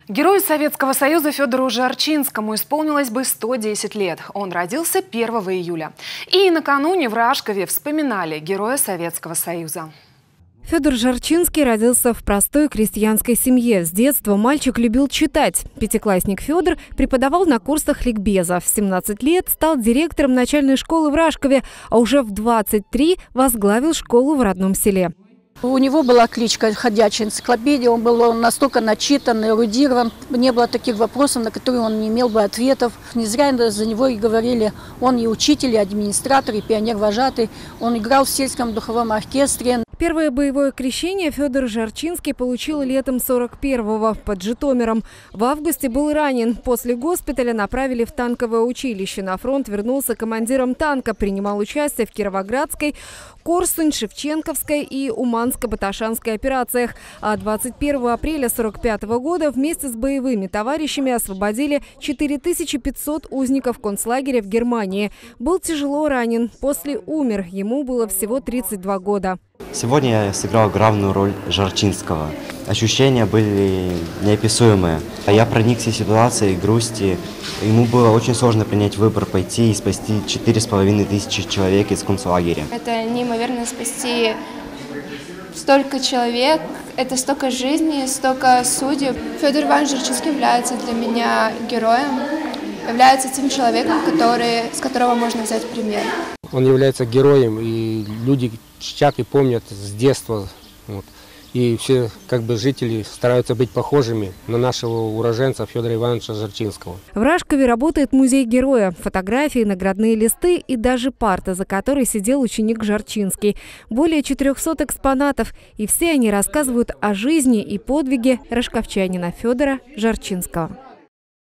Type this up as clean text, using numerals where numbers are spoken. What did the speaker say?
Герою Советского Союза Федору Жарчинскому исполнилось бы 110 лет. Он родился 1 июля. И накануне в Рашкове вспоминали Героя Советского Союза. Федор Жарчинский родился в простой крестьянской семье. С детства мальчик любил читать. Пятиклассник Федор преподавал на курсах ликбеза. В 17 лет стал директором начальной школы в Рашкове, а уже в 23 возглавил школу в родном селе. У него была кличка «Ходячая энциклопедия», он был настолько начитан, эрудирован, не было таких вопросов, на которые он не имел бы ответов. Не зря за него и говорили, он и учитель, и администратор, и пионер-вожатый. Он играл в сельском духовом оркестре. Первое боевое крещение Федор Жарчинский получил летом 41-го под Житомиром. В августе был ранен. После госпиталя направили в танковое училище. На фронт вернулся командиром танка. Принимал участие в Кировоградской, Корсунь, Шевченковской и Уманско-Баташанской операциях. А 21 апреля 45 года вместе с боевыми товарищами освободили 4500 узников концлагеря в Германии. Был тяжело ранен. После умер. Ему было всего 32 года. Сегодня я сыграл главную роль Жарчинского. Ощущения были неописуемые. Я проникся ситуацией грусти. Ему было очень сложно принять выбор пойти и спасти 4500 человек из концлагеря. Это неимоверно спасти столько человек, это столько жизней, столько судеб. Федор Иванович Жарчинский является для меня героем, является тем человеком, с которого можно взять пример. Он является героем, и люди чтят и помнят с детства. И все жители стараются быть похожими на нашего уроженца Федора Ивановича Жарчинского. В Рашкове работает музей героя. Фотографии, наградные листы и даже парта, за которой сидел ученик Жарчинский. Более 400 экспонатов. И все они рассказывают о жизни и подвиге рашковчанина Федора Жарчинского.